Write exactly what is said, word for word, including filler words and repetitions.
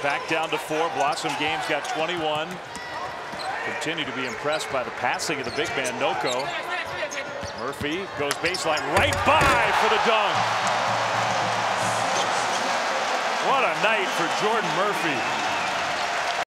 back down to four. Blossom Games got twenty-one. Continue to be impressed by the passing of the big man, Noko. Murphy goes baseline right by for the dunk. What a night for Jordan Murphy.